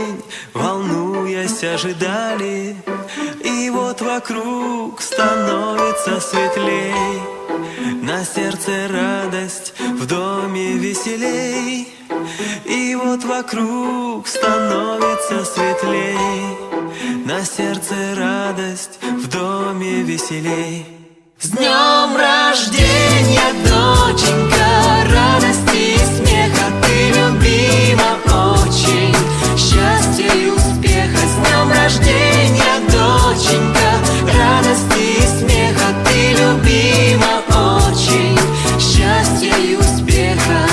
день, волнуясь, ожидали. И вот вокруг становится светлей, на сердце радость, в доме веселей. И вот вокруг становится светлей, на сердце радость, в доме веселей. С днем рождения, доченька, радости и смеха, ты любима очень, счастья и успеха. С днем рождения, доченька, радости и смеха, ты любима очень, счастья и успеха.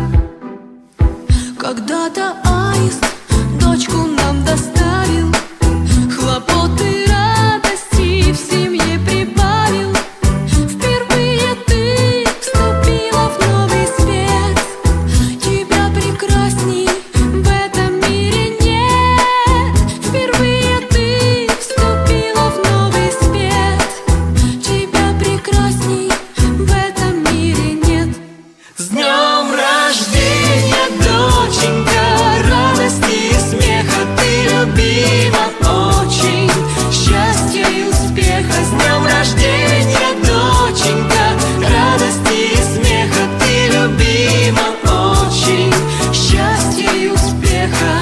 Когда-то аист дочку нам доставил, хлопоты, радости в семье прибавил. Впервые ты вступила в новый свет, тебя прекрасней в этом мире нет. Впервые ты вступила в новый свет, тебя прекрасней в этом мире нет. С днем рождения, доченька, радости и смеха, ты любима очень, счастья и успеха. С днем рождения, доченька, радости и смеха, ты любима очень, счастья и успеха.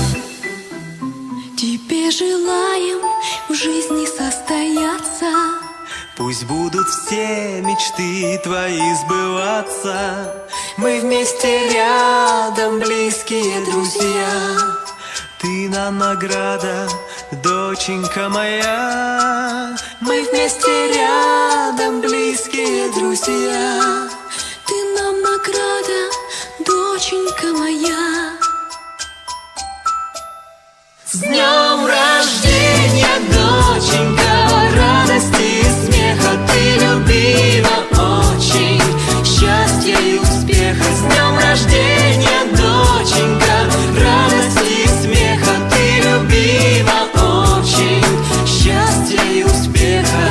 Тебе желаем в жизни состояться, Пусть будут все мечты твои сбываться. Мы вместе рядом, близкие друзья. Ты нам награда, доченька моя. Мы вместе рядом, близкие друзья. ты нам награда, доченька моя. С днем рождения, доченька, радости и смеха, ты любима очень, счастья и успеха. С днем рождения, доченька, радости и смеха, ты любима очень, счастья и успеха.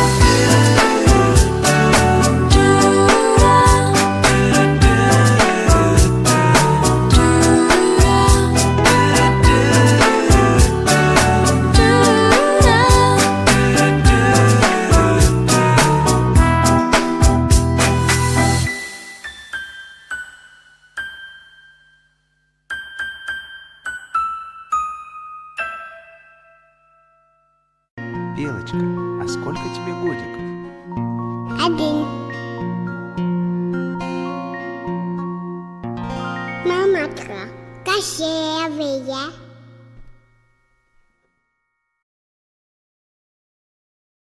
Белочка, а сколько тебе годиков? 1. Мамочка красивая.